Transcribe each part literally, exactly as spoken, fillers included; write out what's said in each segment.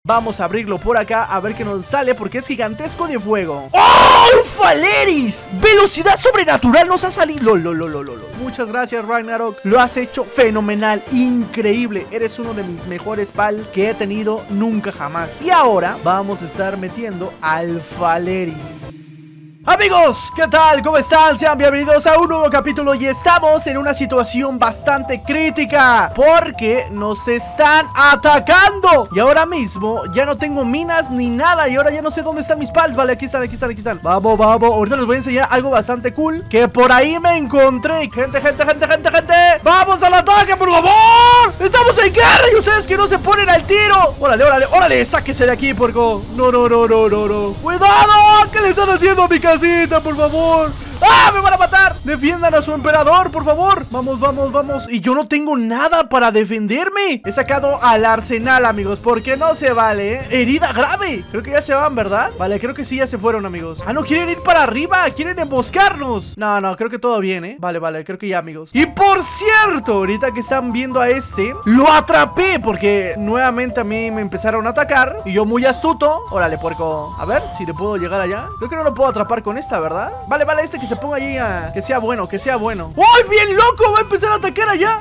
Vamos a abrirlo por acá a ver qué nos sale, porque es gigantesco de fuego. ¡Oh! ¡Un Faleris! ¡Velocidad sobrenatural nos ha salido! Lo, lo, lo, lo, lo. Muchas gracias, Ragnarok. Lo has hecho fenomenal, increíble. Eres uno de mis mejores pal que he tenido nunca jamás. Y ahora vamos a estar metiendo al Faleris. Amigos, ¿qué tal? ¿Cómo están? Sean bienvenidos a un nuevo capítulo y estamos en una situación bastante crítica porque nos están atacando. Y ahora mismo ya no tengo minas ni nada y ahora ya no sé dónde están mis pals. Vale, aquí están, aquí están, aquí están. Vamos, vamos, ahorita les voy a enseñar algo bastante cool que por ahí me encontré. Gente, gente, gente, gente, gente. ¡Vamos al ataque, por favor! ¡Estamos en guerra y ustedes que no se ponen al tiro! ¡Órale, órale, órale! ¡Sáquese de aquí, porco! No, no, no, no, no, no. ¡Cuidado! ¿Qué le están haciendo a mi casa? Por favor. ¡Ah! ¡Me van a matar! ¡Defiendan a su emperador, por favor! Vamos, vamos, vamos. Y yo no tengo nada para defenderme. He sacado al arsenal, amigos, porque no se vale, ¿eh? Herida grave. Creo que ya se van, ¿verdad? Vale, creo que sí, ya se fueron, amigos. Ah, no, quieren ir para arriba. Quieren emboscarnos. No, no, creo que todo bien, ¿eh? Vale, vale, creo que ya, amigos. Y por cierto, ahorita que están viendo a este, lo atrapé porque nuevamente a mí me empezaron a atacar. Y yo muy astuto. Órale, puerco. A ver si le puedo llegar allá. Creo que no lo puedo atrapar con esta, ¿verdad? Vale, vale, este que se ponga ahí a... que sea bueno, que sea bueno. ¡Uy, bien loco! Va a empezar a atacar allá.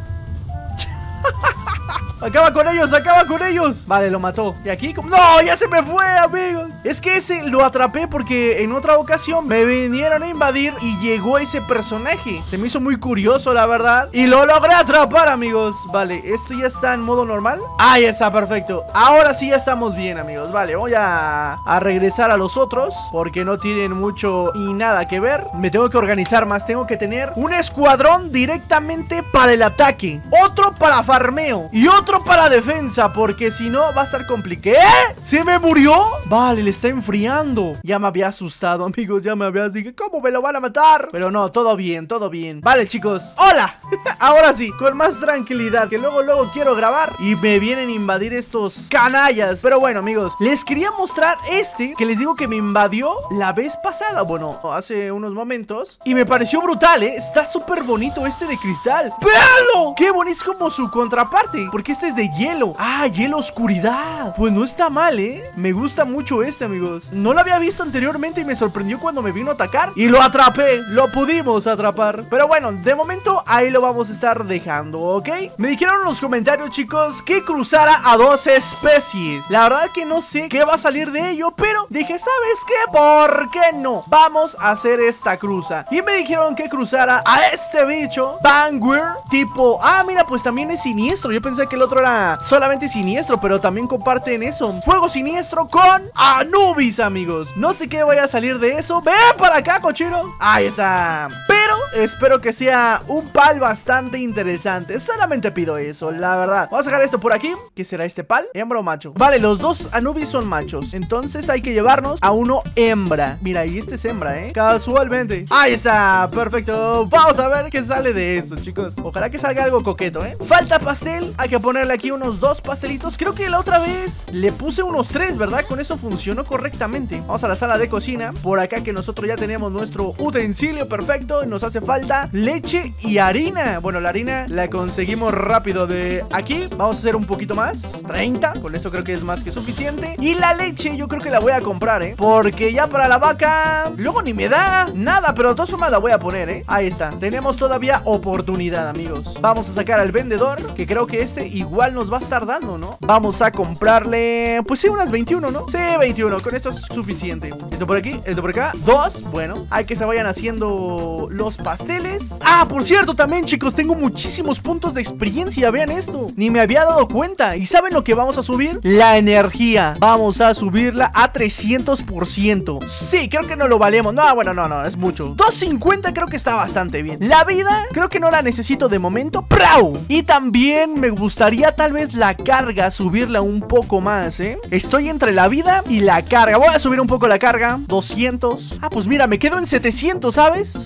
Acaba con ellos, acaba con ellos. Vale, lo mató. Y aquí, como... ¡No! Ya se me fue, amigos. Es que ese lo atrapé porque en otra ocasión me vinieron a invadir y llegó ese personaje. Se me hizo muy curioso, la verdad. Y lo logré atrapar, amigos. Vale, esto ya está en modo normal. Ahí está, perfecto. Ahora sí ya estamos bien, amigos. Vale, voy a, a regresar a los otros porque no tienen mucho y nada que ver. Me tengo que organizar más. Tengo que tener un escuadrón directamente para el ataque, otro para farmeo y otro para defensa, porque si no va a estar complicado. ¿Qué? ¿Se me murió? Vale, le está enfriando. Ya me había asustado, amigos. Ya me había dicho, ¿cómo me lo van a matar? Pero no, todo bien, todo bien. Vale, chicos, ¡hola! Ahora sí, con más tranquilidad, que luego, luego quiero grabar y me vienen a invadir estos canallas. Pero bueno, amigos, les quería mostrar este que les digo que me invadió la vez pasada. Bueno, hace unos momentos. Y me pareció brutal, ¿eh? Está súper bonito este de cristal. ¡Véanlo! ¡Qué bonito! Es como su contraparte, porque este es de hielo. Ah, hielo oscuridad. Pues no está mal, ¿eh? Me gusta mucho este, amigos. No lo había visto anteriormente y me sorprendió cuando me vino a atacar. Y lo atrapé. Lo pudimos atrapar. Pero bueno, de momento ahí lo vamos a estar dejando, ¿ok? Me dijeron en los comentarios, chicos, que cruzara a dos especies. La verdad que no sé qué va a salir de ello, pero dije, ¿sabes qué? ¿Por qué no? Vamos a hacer esta cruza. Y me dijeron que cruzara a este bicho Vanguard, tipo... Ah, mira, pues también es siniestro. Yo pensé que el otro era solamente siniestro, pero también comparten eso. Fuego siniestro con Anubis, amigos. No sé qué vaya a salir de eso. Ven para acá, cochino. Ahí está. Pero espero que sea un pal bastante interesante. Solamente pido eso, la verdad. Vamos a sacar esto por aquí. ¿Qué será este pal? ¿Hembra o macho? Vale, los dos Anubis son machos. Entonces hay que llevarnos a uno hembra. Mira, y este es hembra, ¿eh? Casualmente. Ahí está, perfecto. Vamos a ver qué sale de esto, chicos. Ojalá que salga algo coqueto, ¿eh? Falta pastel. Hay que ponerle aquí unos dos pastelitos. Creo que la otra vez le puse unos tres, ¿verdad? Con eso funcionó correctamente. Vamos a la sala de cocina. Por acá que nosotros ya tenemos nuestro utensilio perfecto. Nos hace falta leche y harina. Bueno, la harina la conseguimos rápido de aquí. Vamos a hacer un poquito más, treinta. Con eso creo que es más que suficiente. Y la leche yo creo que la voy a comprar, ¿eh? Porque ya para la vaca luego ni me da nada, pero de todas formas la voy a poner, ¿eh? Ahí está, tenemos todavía oportunidad, amigos. Vamos a sacar al vendedor, que creo que este igual nos va a estar dando, ¿no? Vamos a comprarle, pues sí, unas veintiuno, ¿no? Sí, veintiuno, con esto es suficiente. Esto por aquí, esto por acá, dos. Bueno, hay que se vayan haciendo los pasteles. Ah, por cierto, también, chicos, tengo muchísimos puntos de experiencia. Vean esto, ni me había dado cuenta. ¿Y saben lo que vamos a subir? La energía. Vamos a subirla a trescientos por ciento. Sí, creo que no lo valemos. No, bueno, no, no, es mucho. doscientos cincuenta creo que está bastante bien. La vida, creo que no la necesito de momento. ¡Prau! Y también me gustaría tal vez la carga, subirla un poco más, ¿eh? Estoy entre la vida y la carga. Voy a subir un poco la carga. doscientos. Ah, pues mira, me quedo en setecientos, ¿sabes? Y acá lo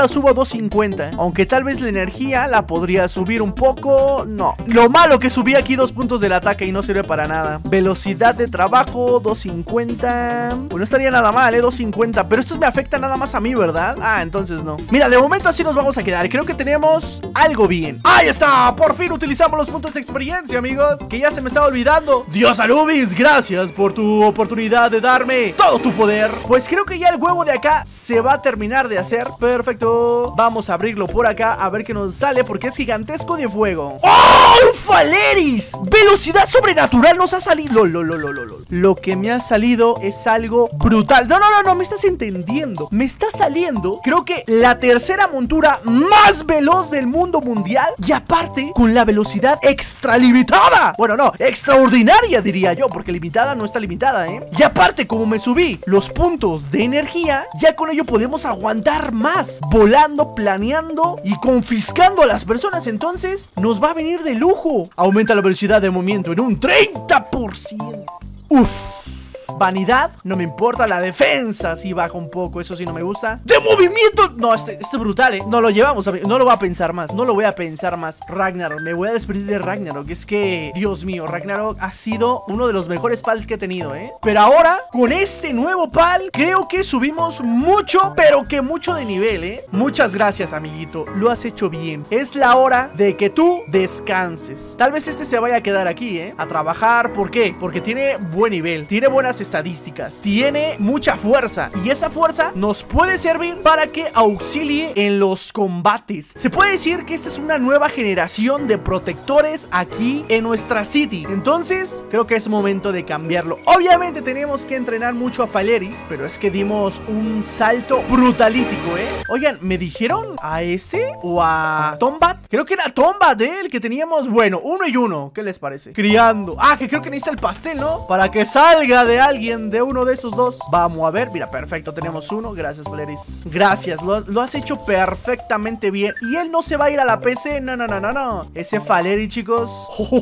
subo a doscientos cincuenta. Aunque tal vez la energía la podría subir un poco. No. Lo malo que subí aquí dos puntos del ataque y no sirve para nada. Velocidad de trabajo, doscientos cincuenta. Pues no estaría nada mal, eh, doscientos cincuenta. Pero esto me afecta nada más a mí, ¿verdad? Ah, entonces no. Mira, de momento así nos vamos a quedar. Creo que tenemos algo bien. ¡Ahí está! Por fin utilizamos los puntos de experiencia, amigos. Que ya se me estaba olvidando. Dios Anubis, gracias por tu oportunidad de darme todo tu poder. Pues creo que ya el huevo de acá se va a terminar de hacer. Perfecto. Vamos a abrirlo por acá a ver qué nos sale, porque es gigantesco de fuego. ¡Oh! ¡Un Faleris! Velocidad sobrenatural nos ha salido. Lo, lo, lo, lo, lo. Lo que me ha salido es algo brutal. No, no, no, no, me estás entendiendo. Me está saliendo, creo que la tercera montura más veloz del mundo mundial. Y aparte, con la velocidad extra limitada. Bueno, no, extraordinaria diría yo, porque limitada no está limitada, ¿eh? Y aparte, como me subí los puntos de energía, ya con ello podemos aguantar más, volando, planeando y confiscando a las personas. Entonces, nos va a venir de lujo. Aumenta la velocidad de movimiento en un treinta por ciento. Uf. Vanidad, no me importa. La defensa sí baja un poco, eso sí no me gusta. ¡De movimiento! No, este, este es brutal, ¿eh? No lo llevamos, a, no lo voy a pensar más. No lo voy a pensar más. Ragnarok, me voy a despedir de Ragnarok. Es que, Dios mío, Ragnarok ha sido uno de los mejores pals que he tenido, ¿eh? Pero ahora, con este nuevo pal, creo que subimos mucho, pero que mucho de nivel, ¿eh? Muchas gracias, amiguito, lo has hecho bien. Es la hora de que tú descanses. Tal vez este se vaya a quedar aquí, ¿eh? A trabajar, ¿por qué? Porque tiene buen nivel, tiene buenas estadísticas, tiene mucha fuerza, y esa fuerza nos puede servir para que auxilie en los combates. Se puede decir que esta es una nueva generación de protectores aquí en nuestra city. Entonces creo que es momento de cambiarlo. Obviamente tenemos que entrenar mucho a Faleris, pero es que dimos un salto brutalítico, ¿eh? Oigan, ¿me dijeron a este o a Tombat? Creo que era Tombat, ¿eh? El que teníamos, bueno, uno y uno. ¿Qué les parece? Criando. Ah, que creo que necesita el pastel, ¿no? Para que salga de alguien, de uno de esos dos. Vamos a ver, mira, perfecto, tenemos uno. Gracias, Faleris. Gracias, lo, lo has hecho perfectamente bien. Y él no se va a ir a la P C, no, no, no, no, no. Ese Faleris, chicos,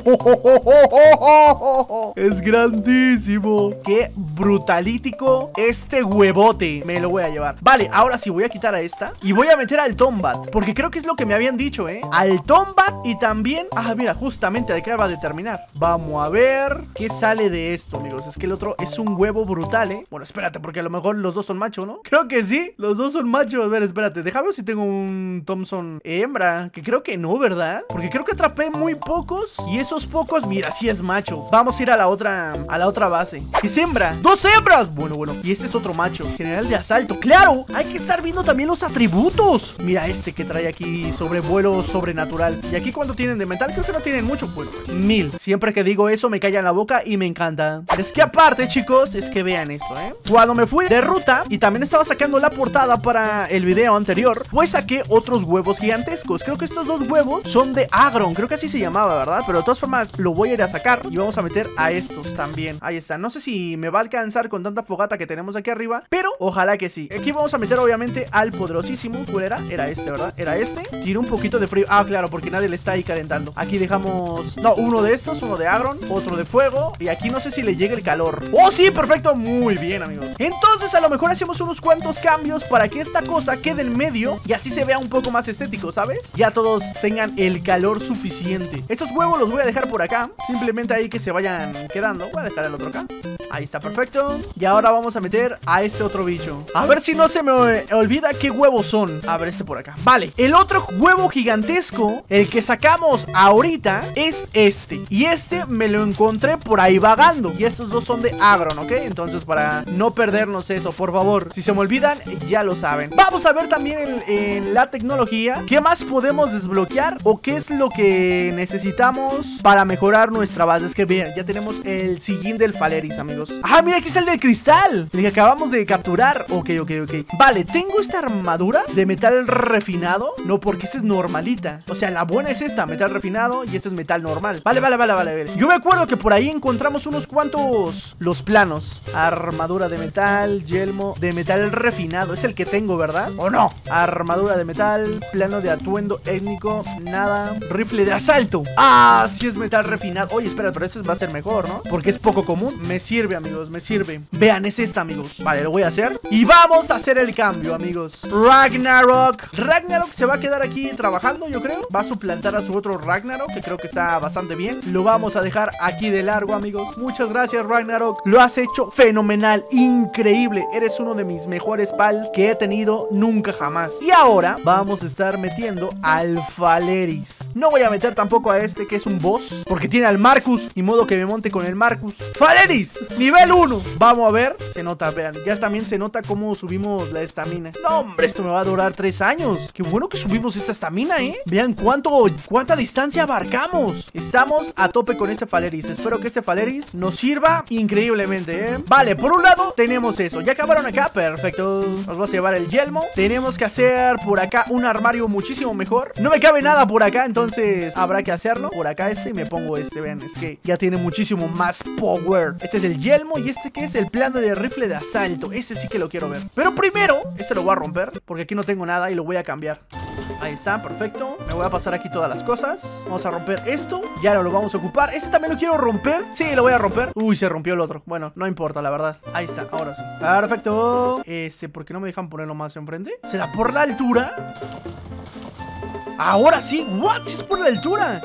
es grandísimo. Qué brutalítico este huevote. Me lo voy a llevar. Vale, ahora sí voy a quitar a esta y voy a meter al Tombat, porque creo que es lo que me habían dicho, ¿eh? Al Tombat y también, ah, mira, justamente de qué va a determinar. Vamos a ver qué sale de esto, amigos. Es que el otro es un huevo brutal, ¿eh? Bueno, espérate, porque a lo mejor los dos son machos, ¿no? Creo que sí, los dos son machos. A ver, espérate, déjame ver si tengo un Thompson hembra, que creo que no, ¿verdad? Porque creo que atrapé muy pocos, y esos pocos, mira, sí es macho. Vamos a ir a la otra, a la otra base. Es hembra, dos hembras. Bueno, bueno, y este es otro macho, general de asalto. Claro, hay que estar viendo también los atributos. Mira este que trae aquí sobrevuelo sobrenatural. Y aquí, ¿cuánto tienen de mental? Creo que no tienen mucho. Bueno, mil. Siempre que digo eso me callan la boca y me encanta. Es que aparte, chicos, es que vean esto, ¿eh? Cuando me fui de ruta y también estaba sacando la portada para el video anterior, pues saqué otros huevos gigantescos. Creo que estos dos huevos son de Agron, creo que así se llamaba, ¿verdad? Pero de todas formas lo voy a ir a sacar y vamos a meter a estos también. Ahí está, no sé si me va a alcanzar con tanta fogata que tenemos aquí arriba, pero ojalá que sí. Aquí vamos a meter obviamente al poderosísimo. ¿Cuál era? Era este, ¿verdad? Era este. Tiene un poquito de frío. Ah, claro, porque nadie le está ahí calentando. Aquí dejamos, no, uno de estos, uno de Agron, otro de fuego, y aquí no sé si le llega el calor. ¡Oh, sí! Perfecto, muy bien, amigos. Entonces a lo mejor hacemos unos cuantos cambios para que esta cosa quede en medio y así se vea un poco más estético, ¿sabes? Ya todos tengan el calor suficiente. Estos huevos los voy a dejar por acá, simplemente ahí que se vayan quedando. Voy a dejar el otro acá. Ahí está, perfecto. Y ahora vamos a meter a este otro bicho. A ver si no se me olvida qué huevos son. A ver, este por acá. Vale, el otro huevo gigantesco, el que sacamos ahorita, es este. Y este me lo encontré por ahí vagando. Y estos dos son de Agron, ¿ok? Entonces para no perdernos eso, por favor, si se me olvidan, ya lo saben. Vamos a ver también en, en la tecnología qué más podemos desbloquear o qué es lo que necesitamos para mejorar nuestra base. Es que vean, ya tenemos el sillín del Faleris, amigos. Ah, mira, aquí está el del cristal, el que acabamos de capturar. Ok, ok, ok. Vale, tengo esta armadura de metal refinado. No, porque esa es normalita. O sea, la buena es esta, metal refinado, y este es metal normal. Vale, vale, vale, vale, vale. Yo me acuerdo que por ahí encontramos unos cuantos los planos planos. Armadura de metal, yelmo de metal refinado. Es el que tengo, ¿verdad? ¿O no? Armadura de metal, plano de atuendo étnico, nada. Rifle de asalto. Ah, sí es metal refinado. Oye, espera, pero eso va a ser mejor, ¿no? Porque es poco común. Me sirve, amigos, me sirve. Vean, es esta, amigos. Vale, lo voy a hacer. Y vamos a hacer el cambio, amigos. Ragnarok. Ragnarok se va a quedar aquí trabajando, yo creo. Va a suplantar a su otro Ragnarok, que creo que está bastante bien. Lo vamos a dejar aquí de largo, amigos. Muchas gracias, Ragnarok. Lo has hecho fenomenal, increíble. Eres uno de mis mejores pals que he tenido nunca jamás. Y ahora vamos a estar metiendo al Faleris. No voy a meter tampoco a este, que es un boss, porque tiene al Marcus. Ni modo que me monte con el Marcus. Faleris, nivel uno. Vamos a ver. Se nota, vean. Ya también se nota cómo subimos la estamina. No, hombre, esto me va a durar tres años. Qué bueno que subimos esta estamina, ¿eh? Vean cuánto, cuánta distancia abarcamos. Estamos a tope con este Faleris. Espero que este Faleris nos sirva increíblemente, ¿eh? Vale, por un lado tenemos eso. Ya acabaron acá, perfecto. Nos vamos a llevar el yelmo. Tenemos que hacer por acá un armario muchísimo mejor. No me cabe nada por acá, entonces habrá que hacerlo. Por acá este y me pongo este, vean, es que ya tiene muchísimo más power. Este es el yelmo y este que es el plano de rifle de asalto. Ese sí que lo quiero ver. Pero primero, este lo voy a romper porque aquí no tengo nada y lo voy a cambiar. Ahí está, perfecto. Me voy a pasar aquí todas las cosas. Vamos a romper esto. Ya no lo vamos a ocupar. Este también lo quiero romper. Sí, lo voy a romper. Uy, se rompió el otro. Bueno, no importa, la verdad. Ahí está, ahora sí. Perfecto. Este, ¿por qué no me dejan ponerlo más enfrente? ¿Será por la altura? Ahora sí, what, si es por la altura.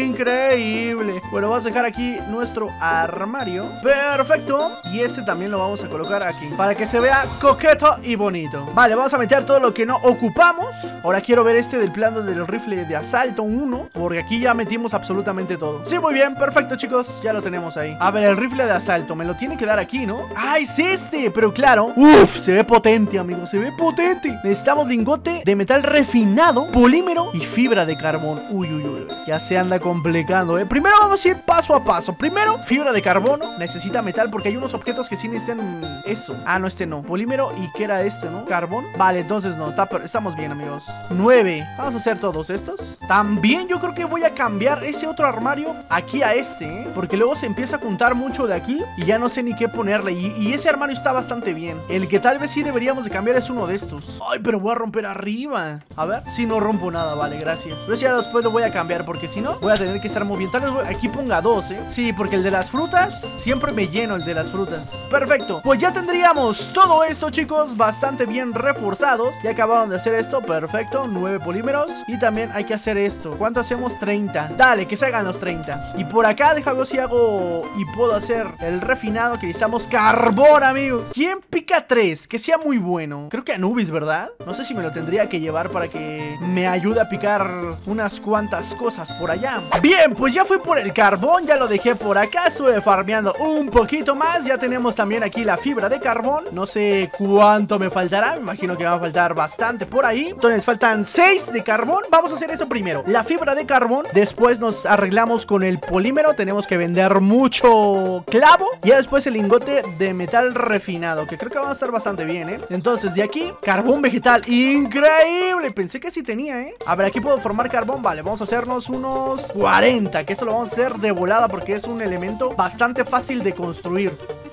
Increíble. Bueno, vamos a dejar aquí nuestro armario. Perfecto. Y este también lo vamos a colocar aquí para que se vea coqueto y bonito. Vale, vamos a meter todo lo que no ocupamos. Ahora quiero ver este del plano del rifle de asalto uno, porque aquí ya metimos absolutamente todo. Sí, muy bien, perfecto, chicos. Ya lo tenemos ahí. A ver, el rifle de asalto me lo tiene que dar aquí, ¿no? Ah, es este, pero claro. Uf, se ve potente, amigos, se ve potente. Necesitamos lingote de metal refinado, polímero y fibra de carbón. Uy, uy, uy, ya se anda complicando, ¿eh? Primero vamos a ir paso a paso. Primero, fibra de carbono. Necesita metal porque hay unos objetos que sí necesitan eso. Ah, no, este no. Polímero y ¿qué era este, no? Carbón. Vale, entonces no, está, estamos bien, amigos. Nueve. Vamos a hacer todos estos. También yo creo que voy a cambiar ese otro armario aquí a este, ¿eh? Porque luego se empieza a juntar mucho de aquí y ya no sé ni qué ponerle. Y, y ese armario está bastante bien. El que tal vez sí deberíamos de cambiar es uno de estos. Ay, pero voy a romper arriba. A ver, si no rompo nada, vale, gracias. Pero ya después lo voy a cambiar porque si no voy a tener que estar moviendo. Tal vez voy, aquí ponga dos, ¿eh? Sí, porque el de las frutas siempre me lleno el de las frutas. Perfecto, pues ya tendríamos todo esto, chicos, bastante bien reforzados. Ya acabaron de hacer esto, perfecto. Nueve polímeros y también hay que hacer esto. ¿Cuánto hacemos? treinta. Dale, que se hagan los treinta. Y por acá, déjame ver si hago y puedo hacer el refinado, que necesitamos carbón, amigos. ¿Quién pica tres? Que sea muy bueno. Creo que Anubis, ¿verdad? No sé si me lo tendría que llevar para que me ayude a picar unas cuantas cosas por allá. Bien, pues ya fui por el carbón, ya lo dejé por acá. Estuve farmeando un poquito más. Ya tenemos también aquí la fibra de carbón. No sé cuánto me faltará, me imagino que va a faltar bastante por ahí. Entonces faltan seis de carbón. Vamos a hacer eso primero, la fibra de carbón. Después nos arreglamos con el polímero. Tenemos que vender mucho clavo. Y después el lingote de metal refinado, que creo que va a estar bastante bien, ¿eh? Entonces de aquí, carbón vegetal. Increíble, pensé que sí tenía, ¿eh? A ver, aquí puedo formar carbón. Vale, vamos a hacernos unos cuarenta, que esto lo vamos a hacer de volada porque es un elemento bastante fácil de construir.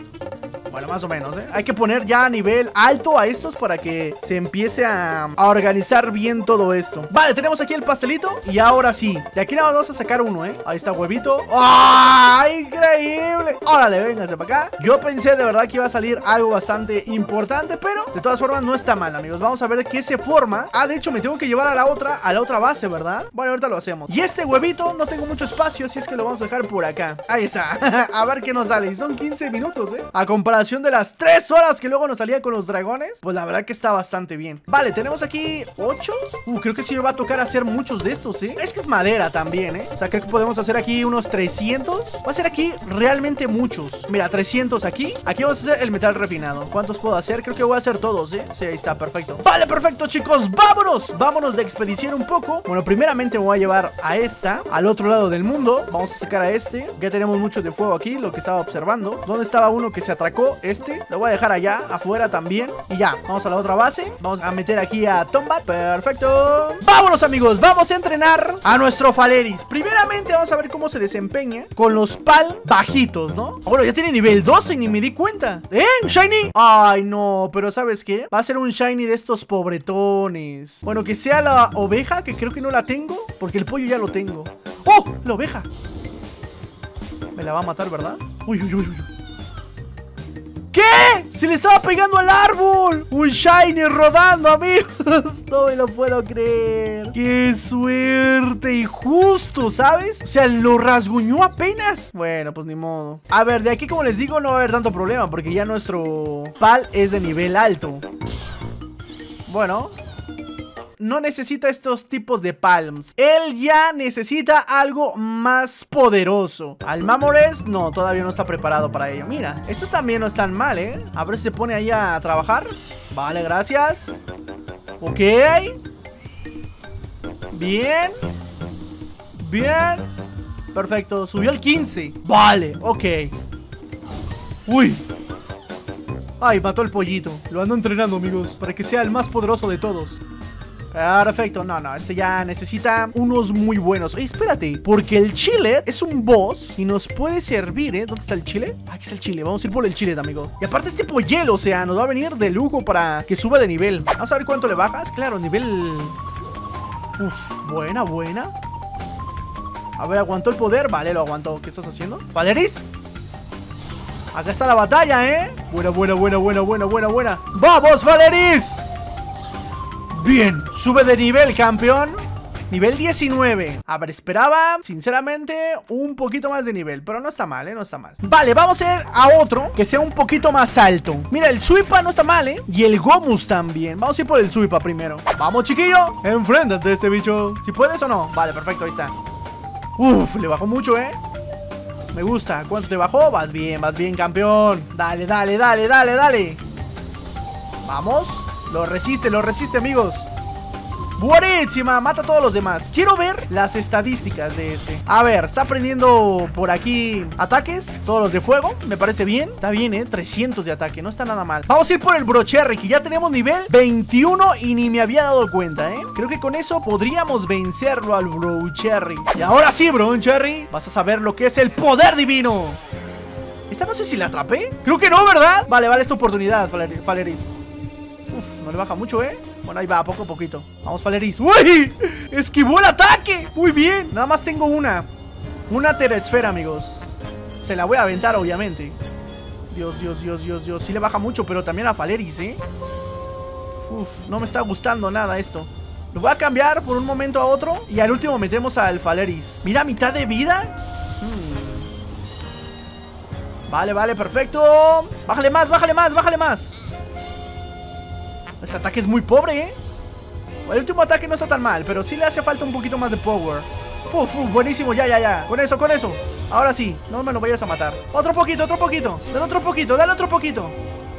Bueno, más o menos, ¿eh? Hay que poner ya a nivel alto a estos para que se empiece a, a organizar bien todo esto. Vale, tenemos aquí el pastelito. Y ahora sí, de aquí nada más vamos a sacar uno, ¿eh? Ahí está, huevito. ¡Ah! ¡Oh, increíble! Órale, véngase para acá. Yo pensé de verdad que iba a salir algo bastante importante, pero de todas formas no está mal, amigos. Vamos a ver qué se forma. Ah, de hecho me tengo que llevar a la otra, a la otra base, ¿verdad? Bueno, ahorita lo hacemos. Y este huevito no tengo mucho espacio, así es que lo vamos a dejar por acá. Ahí está. A ver qué nos sale. Y son quince minutos, ¿eh? A comparación de las tres horas que luego nos salía con los dragones, pues la verdad que está bastante bien. Vale, tenemos aquí ocho. Uh, creo que sí me va a tocar hacer muchos de estos, ¿eh? Es que es madera también, ¿eh? O sea, creo que podemos hacer aquí unos trescientos. Va a ser aquí realmente muchos. Mira, trescientos aquí. Aquí vamos a hacer el metal refinado. ¿Cuántos puedo hacer? Creo que voy a hacer todos, ¿eh? Sí, ahí está, perfecto. Vale, perfecto, chicos. ¡Vámonos! Vámonos de expedición un poco. Bueno, primeramente me voy a llevar a esta, al otro lado del mundo. Vamos a sacar a este. Ya tenemos mucho de fuego aquí, lo que estaba observando. ¿Dónde estaba uno que se atracó? ejemplo, este lo voy a dejar allá, afuera también. Y ya, vamos a la otra base. Vamos a meter aquí a Tombat. Perfecto. Vámonos, amigos, vamos a entrenar a nuestro Faleris. Primeramente vamos a ver cómo se desempeña con los pal bajitos, ¿no? Bueno, ya tiene nivel doce y ni me di cuenta. ¿Eh? ¿Un shiny? Ay, no, pero ¿sabes qué? Va a ser un shiny de estos pobretones. Bueno, que sea la oveja, que creo que no la tengo, porque el pollo ya lo tengo. ¡Oh! La oveja. Me la va a matar, ¿verdad? Uy, uy, uy, uy. ¿Qué? Se le estaba pegando al árbol. Un shiny rodando, amigos. No me lo puedo creer. Qué suerte. Y justo, ¿sabes? O sea, lo rasguñó apenas. Bueno, pues ni modo. A ver, de aquí, como les digo, no va a haber tanto problema, porque ya nuestro pal es de nivel alto. Bueno, no necesita estos tipos de palms. Él ya necesita algo más poderoso. Al Mamores, no, todavía no está preparado para ello. Mira, estos también no están mal, ¿eh? A ver si se pone ahí a trabajar. Vale, gracias. Ok. Bien. Bien. Perfecto, subió el quince. Vale, ok. Uy. Ay, mató al pollito. Lo ando entrenando, amigos, para que sea el más poderoso de todos. Perfecto, no, no, este ya necesita unos muy buenos. Oye, espérate, porque el chile es un boss y nos puede servir, ¿eh? ¿Dónde está el chile? Aquí está el chile, vamos a ir por el chile, amigo. Y aparte este pollelo, o sea, nos va a venir de lujo para que suba de nivel. Vamos a ver cuánto le bajas. Claro, nivel... Uf, buena, buena. A ver, ¿aguantó el poder? Vale, lo aguantó. ¿Qué estás haciendo? ¿Valeris? Acá está la batalla, ¿eh? Buena, buena, buena, buena, buena, buena, buena. ¡Vamos, Valeris! Bien, sube de nivel, campeón. Nivel diecinueve. A ver, esperaba, sinceramente, un poquito más de nivel, pero no está mal, ¿eh? No está mal. Vale, vamos a ir a otro que sea un poquito más alto. Mira, el Suipa no está mal, ¿eh? Y el Gomus también. Vamos a ir por el Suipa primero. Vamos, chiquillo. Enfréntate a este bicho. ¿Si puedes o no? Vale, perfecto, ahí está. Uf, le bajó mucho, ¿eh? Me gusta. ¿Cuánto te bajó? Vas bien, vas bien, campeón. Dale, dale, dale, dale, dale. Vamos. Lo resiste, lo resiste, amigos. Buenísima, mata a todos los demás. Quiero ver las estadísticas de este. A ver, está aprendiendo por aquí ataques, todos los de fuego, me parece bien. Está bien, eh, trescientos de ataque, no está nada mal. Vamos a ir por el Brocherry, que ya tenemos nivel veintiuno y ni me había dado cuenta, eh. Creo que con eso podríamos vencerlo al Brocherry. Y ahora sí, Brocherry, vas a saber lo que es el poder divino. Esta no sé si la atrapé. Creo que no, ¿verdad? Vale, vale, esta oportunidad, Faleris. Uf, no le baja mucho, ¿eh? Bueno, ahí va, poco a poquito. Vamos, Faleris. ¡Uy! Esquivó el ataque. Muy bien. Nada más tengo una. Una teresfera, amigos. Se la voy a aventar, obviamente. Dios, Dios, Dios, Dios, Dios. Sí le baja mucho, pero también a Faleris, ¿eh? Uf, no me está gustando nada esto. Lo voy a cambiar por un momento a otro. Y al último metemos al Faleris. Mira, mitad de vida. Hmm. Vale, vale, perfecto. Bájale más, bájale más, bájale más. Ese ataque es muy pobre, ¿eh? El último ataque no está tan mal, pero sí le hace falta un poquito más de power. Fu, fu, buenísimo, ya, ya, ya. Con eso, con eso. Ahora sí, no me lo vayas a matar. Otro poquito, otro poquito. Dale otro poquito, dale otro poquito.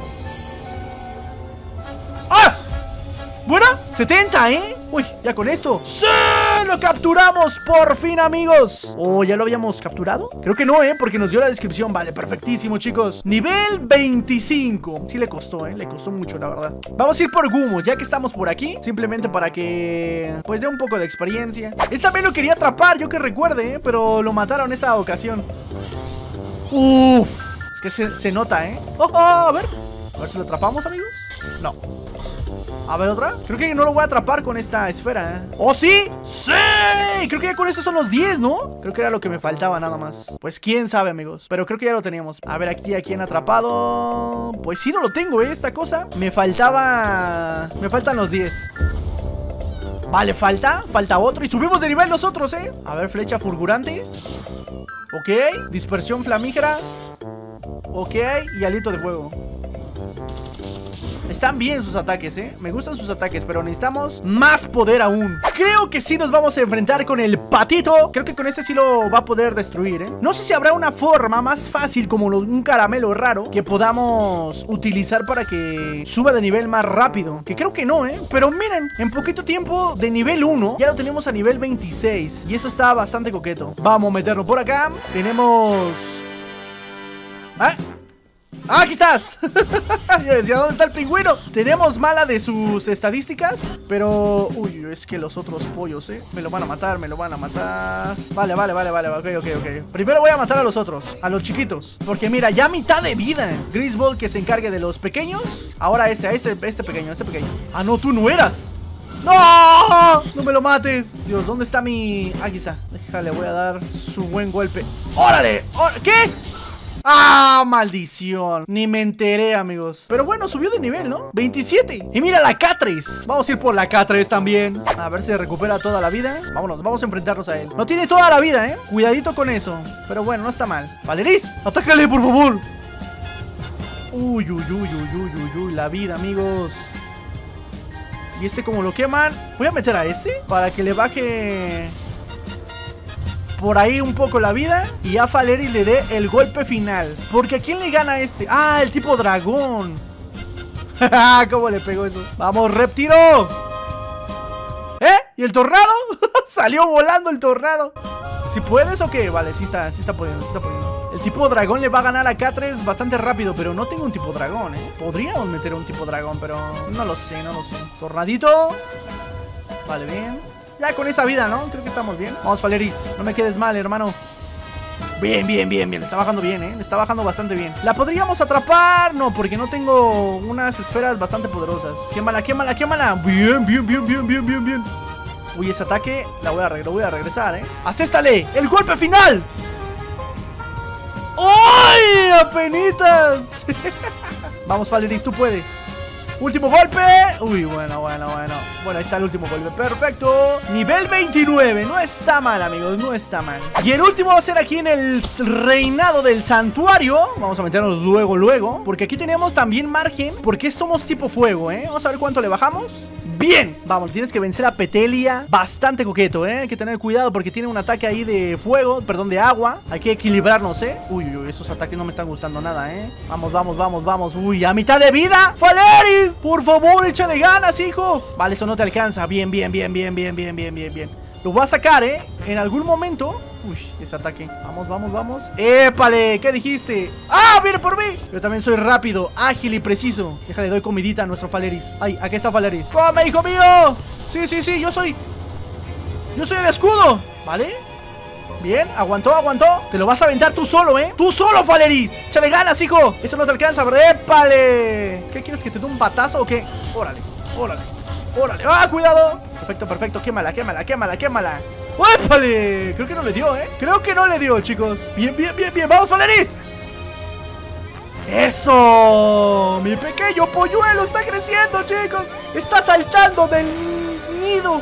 ¡Ah! Bueno, setenta, ¿eh? Uy, ya con esto. ¡Sí! ¡Lo capturamos por fin, amigos! ¿O ya lo habíamos capturado? Creo que no, ¿eh? Porque nos dio la descripción. Vale, perfectísimo, chicos. Nivel veinticinco. Sí le costó, ¿eh? Le costó mucho, la verdad. Vamos a ir por Gumo, ya que estamos por aquí. Simplemente para que... pues dé un poco de experiencia. Este también lo quería atrapar, yo que recuerde, ¿eh? Pero lo mataron esa ocasión. Uf. Es que se, se nota, ¿eh? Oh, oh, a ver. A ver si lo atrapamos, amigos. No. A ver, otra. Creo que no lo voy a atrapar con esta esfera, ¿eh? ¡Oh, sí! ¡Sí! Creo que ya con eso son los diez, ¿no? Creo que era lo que me faltaba nada más. Pues quién sabe, amigos. Pero creo que ya lo teníamos. A ver, aquí, ¿a quién atrapado? Pues sí, no lo tengo, ¿eh? Esta cosa. Me faltaba... Me faltan los diez. Vale, falta. Falta otro. Y subimos de nivel nosotros, ¿eh? A ver, flecha fulgurante. Ok. Dispersión flamígera. Ok. Y alito de fuego. Están bien sus ataques, ¿eh? Me gustan sus ataques, pero necesitamos más poder aún. Creo que sí nos vamos a enfrentar con el patito. Creo que con este sí lo va a poder destruir, ¿eh? No sé si habrá una forma más fácil, como los, un caramelo raro, que podamos utilizar para que suba de nivel más rápido. Que creo que no, ¿eh? Pero miren, en poquito tiempo de nivel uno ya lo tenemos a nivel veintiséis. Y eso está bastante coqueto. Vamos a meterlo por acá. Tenemos... ¿Ah? ¡Ah, aquí estás! Yo decía, ¿dónde está el pingüino? Tenemos mala de sus estadísticas, pero... Uy, es que los otros pollos, ¿eh? Me lo van a matar, me lo van a matar. Vale, vale, vale, vale, ok, ok, ok. Primero voy a matar a los otros, a los chiquitos, porque mira, ya mitad de vida. Griswold que se encargue de los pequeños. Ahora este, este, este pequeño, este pequeño. Ah, no, tú no eras. ¡No! ¡No me lo mates! Dios, ¿dónde está mi...? Aquí está. Déjale, voy a dar su buen golpe. ¡Órale! ¡Órale! ¿Qué? ¡Ah, maldición! Ni me enteré, amigos. Pero bueno, subió de nivel, ¿no? veintisiete. Y mira la K tres. Vamos a ir por la K tres también. A ver si recupera toda la vida. Vámonos, vamos a enfrentarnos a él. No tiene toda la vida, ¿eh? Cuidadito con eso. Pero bueno, no está mal. Valeris, atácale, por favor. Uy, uy, uy, uy, uy, uy, uy. La vida, amigos. Y este como lo queman. Voy a meter a este para que le baje por ahí un poco la vida. Y a Faleris le dé el golpe final. Porque ¿a quién le gana a este? Ah, el tipo dragón. ¿Cómo le pegó eso? Vamos, Reptiro. ¿Eh? ¿Y el tornado? Salió volando el tornado. ¿Si puedes o qué? Vale, sí está, sí está pudiendo, sí está pudiendo. El tipo dragón le va a ganar a K tres bastante rápido, pero no tengo un tipo dragón, ¿eh? Podríamos meter un tipo dragón, pero no lo sé, no lo sé. Tornadito. Vale, bien. Ya con esa vida, ¿no? Creo que estamos bien. Vamos, Faleris, no me quedes mal, hermano. Bien, bien, bien, bien. Le está bajando bien, ¿eh? Le está bajando bastante bien. ¿La podríamos atrapar? No, porque no tengo unas esferas bastante poderosas. Quémala, quémala, quémala. Bien, bien, bien, bien, bien, bien, bien. Uy, ese ataque la voy a, lo voy a regresar, ¿eh? ¡Acéstale! ¡El golpe final! ¡Ay! ¡Apenitas! Vamos, Faleris, tú puedes. Último golpe. Uy, bueno, bueno, bueno. Bueno, ahí está el último golpe. Perfecto. Nivel veintinueve. No está mal, amigos. No está mal. Y el último va a ser aquí en el reinado del santuario. Vamos a meternos luego, luego. Porque aquí tenemos también margen. Porque somos tipo fuego, ¿eh? Vamos a ver cuánto le bajamos. Bien, vamos, tienes que vencer a Petelia. Bastante coqueto, ¿eh? Hay que tener cuidado porque tiene un ataque ahí de fuego, perdón, de agua. Hay que equilibrarnos, ¿eh? Uy, uy, uy, esos ataques no me están gustando nada, ¿eh? Vamos, vamos, vamos, vamos. Uy, a mitad de vida. ¡Faleris! Por favor, échale ganas, hijo. Vale, eso no te alcanza. Bien, bien, bien, bien, bien, bien, bien, bien, bien. Lo voy a sacar, ¿eh? En algún momento. Uy, ese ataque. Vamos, vamos, vamos. ¡Épale! ¿Qué dijiste? ¡Ah! ¡Viene por mí! Yo también soy rápido, ágil y preciso. Déjale, doy comidita a nuestro Faleris. ¡Ay! Aquí está Faleris. ¡Come, hijo mío! Sí, sí, sí, yo soy. Yo soy el escudo. ¿Vale? Bien, aguantó, aguantó. Te lo vas a aventar tú solo, ¿eh? ¡Tú solo, Faleris! ¡Échale ganas, hijo! Eso no te alcanza, ¿verdad? ¡Épale! ¿Qué quieres, que te dé un batazo o qué? ¡Órale! ¡Órale! ¡Órale! ¡Ah, cuidado! Perfecto, perfecto. Quémala, quémala, quémala, quémala. ¡Épale! Creo que no le dio, ¿eh? Creo que no le dio, chicos. Bien, bien, bien, bien. ¡Vamos, Faleris! ¡Eso! Mi pequeño polluelo está creciendo, chicos. Está saltando del nido.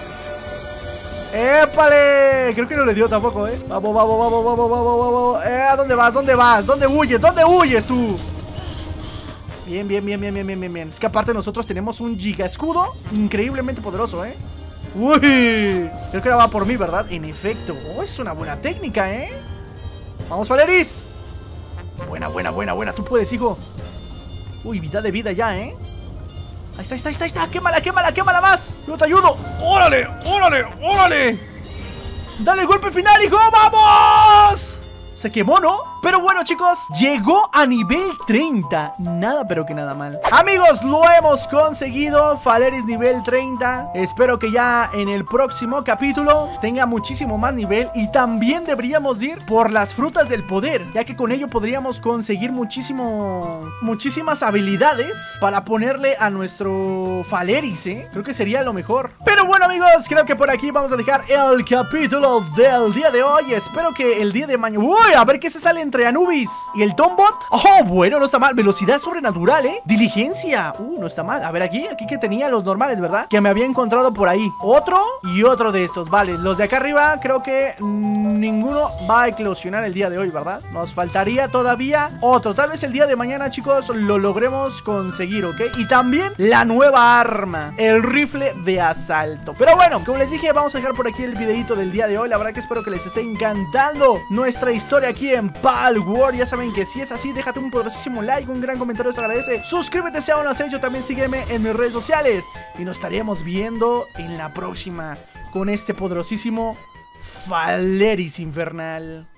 ¡Épale! Creo que no le dio tampoco, ¿eh? Vamos, vamos, vamos, vamos, vamos, vamos. Eh, ¿dónde vas? ¿Dónde vas? ¿Dónde huyes? ¿Dónde huyes tú? Bien, bien, bien, bien, bien, bien, bien, bien. Es que aparte nosotros tenemos un giga escudo increíblemente poderoso, ¿eh? Uy, creo que ahora va por mí, ¿verdad? En efecto. Oh, es una buena técnica, ¿eh? Vamos, Faleris. Buena, buena, buena, buena. Tú puedes, hijo. Uy, mitad de vida ya, ¿eh? Ahí está, ahí está, ahí está, ahí está. Quémala, quémala, quémala más. Yo te ayudo. ¡Órale, órale, órale! ¡Dale el golpe final, hijo! ¡Vamos! Se quemó, ¿no? Pero bueno, chicos, llegó a nivel treinta. Nada, pero que nada mal. Amigos, lo hemos conseguido. Faleris nivel treinta. Espero que ya en el próximo capítulo tenga muchísimo más nivel. Y también deberíamos ir por las frutas del poder, ya que con ello podríamos conseguir muchísimo Muchísimas habilidades para ponerle a nuestro Faleris, ¿eh? Creo que sería lo mejor. Pero bueno, amigos, creo que por aquí vamos a dejar el capítulo del día de hoy. Espero que el día de mañana... ¡Uy! A ver qué se sale entre Anubis y el Tombot. Oh, bueno, no está mal. Velocidad sobrenatural, ¿eh? Diligencia. Uh, no está mal. A ver, aquí, aquí que tenía los normales, ¿verdad? Que me había encontrado por ahí. Otro y otro de estos. Vale, los de acá arriba creo que mmm, ninguno va a eclosionar el día de hoy, ¿verdad? Nos faltaría todavía otro. Tal vez el día de mañana, chicos, lo logremos conseguir, ¿ok? Y también la nueva arma, el rifle de asalto. Pero bueno, como les dije, vamos a dejar por aquí el videito del día de hoy. La verdad que espero que les esté encantando nuestra historia aquí en Palworld. Ya saben que si es así, déjate un poderosísimo like, un gran comentario, se agradece. Suscríbete si aún no lo has hecho, también sígueme en mis redes sociales. Y nos estaremos viendo en la próxima con este poderosísimo Faleris infernal.